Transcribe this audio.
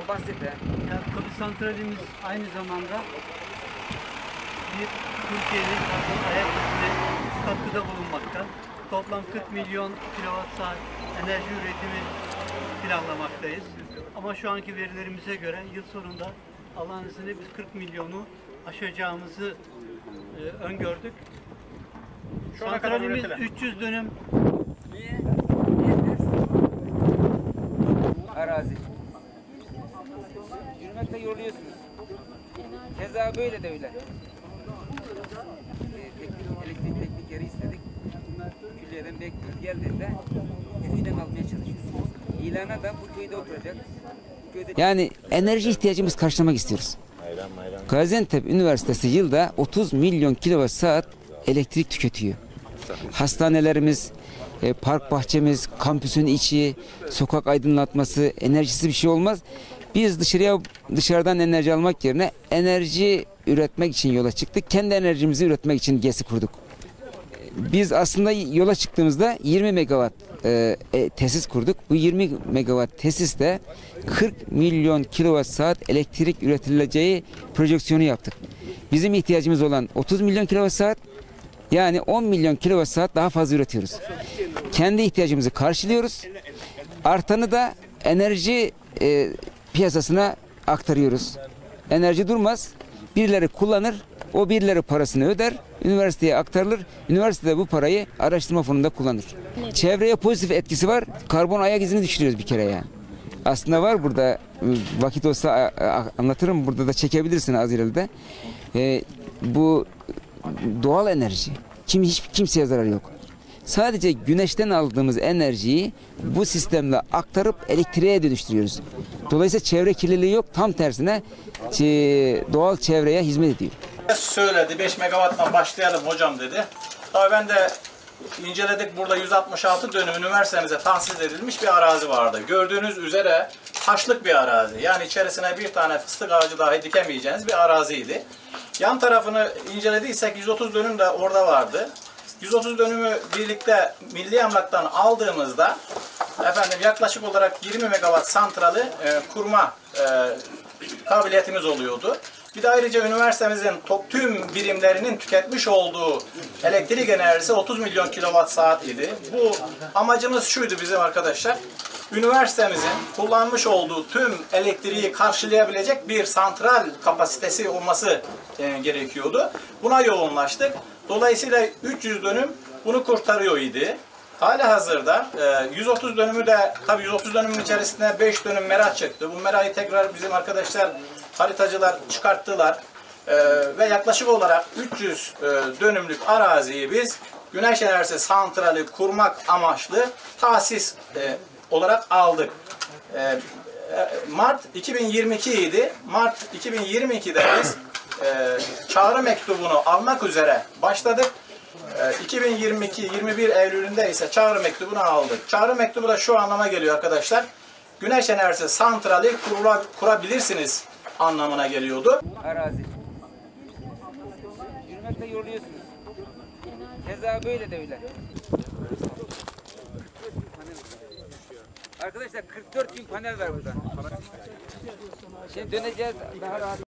bahset ya. Yani tabii santralimiz aynı zamanda bir Türkiye'nin ayak izine katkıda bulunmakta. Toplam 40 milyon kilowatt saat enerji üretimi planlamaktayız. Ama şu anki verilerimize göre yıl sonunda Allah'ın izniyle biz 40 milyonu aşacağımızı öngördük. Santralimiz 300 dönüm Arazi. Yürümekte yoruluyorsunuz. Keza böyle de öyle. Elektrik yeri istedik. Külliyeden bekliyoruz. Geldiğinde köyden almaya çalışıyoruz. İlana da bu köyde oturacak. Yani enerji ihtiyacımızı karşılamak istiyoruz. Gaziantep Üniversitesi yılda 30 milyon kilowatt saat elektrik tüketiyor. Hastanelerimiz, park bahçemiz, kampüsün içi, sokak aydınlatması, enerjisi bir şey olmaz. Biz dışarıdan enerji almak yerine enerji üretmek için yola çıktık. Kendi enerjimizi üretmek için GES'i kurduk. Biz aslında yola çıktığımızda 20 megawatt tesis kurduk. Bu 20 megawatt tesiste 40 milyon kilowatt saat elektrik üretileceği projeksiyonu yaptık. Bizim ihtiyacımız olan 30 milyon kilowatt saat, yani 10 milyon kilowatt saat daha fazla üretiyoruz. Kendi ihtiyacımızı karşılıyoruz. Artanı da enerji piyasasına aktarıyoruz. Enerji durmaz. Birileri kullanır. O birileri parasını öder. Üniversiteye aktarılır. Üniversite de bu parayı araştırma fonunda kullanır. Çevreye pozitif etkisi var. Karbon ayak izini düşürüyoruz bir kere yani. Aslında var burada, vakit olsa anlatırım. Burada da çekebilirsin az ileride. Bu doğal enerji. Hiç kimseye zarar yok. Sadece güneşten aldığımız enerjiyi bu sistemle aktarıp elektriğe dönüştürüyoruz. Dolayısıyla çevre kirliliği yok. Tam tersine doğal çevreye hizmet ediyor. Söyledi 5 megawatttan başlayalım hocam dedi. Tabii ben de inceledik, burada 166 dönüm üniversitemize tahsis edilmiş bir arazi vardı. Gördüğünüz üzere taşlık bir arazi. Yani içerisine bir tane fıstık ağacı dahi dikemeyeceğiniz bir araziydi. Yan tarafını incelediysek 130 dönüm de orada vardı. 130 dönümü birlikte milli emlaktan aldığımızda yaklaşık olarak 20 megawatt santrali kurma kabiliyetimiz oluyordu. Bir de ayrıca üniversitemizin tüm birimlerinin tüketmiş olduğu elektrik enerjisi 30 milyon kilowatt saat idi. Bu amacımız şuydu bizim arkadaşlar. Üniversitemizin kullanmış olduğu tüm elektriği karşılayabilecek bir santral kapasitesi olması gerekiyordu. Buna yoğunlaştık. Dolayısıyla 300 dönüm bunu kurtarıyor idi. Halihazırda 130 dönümü de, tabii 130 dönümün içerisinde 5 dönüm mera çıktı. Bu merayı tekrar bizim arkadaşlar, haritacılar çıkarttılar. Ve yaklaşık olarak 300 dönümlük araziyi biz güneş enerjisi santrali kurmak amaçlı tahsis olarak aldık. Mart 2022 idi. Mart 2022'de biz çağrı mektubunu almak üzere başladık. 2022-21 Eylül'ünde ise çağrı mektubunu aldık. Çağrı mektubu da şu anlama geliyor arkadaşlar. Güneş enerjisi santrali kurabilirsiniz anlamına geliyordu. Arazi. Yürümekte yoruluyorsunuz. Keza böyle de öyle. Arkadaşlar 44 bin panel var burada. Şimdi döneceğiz daha rahat.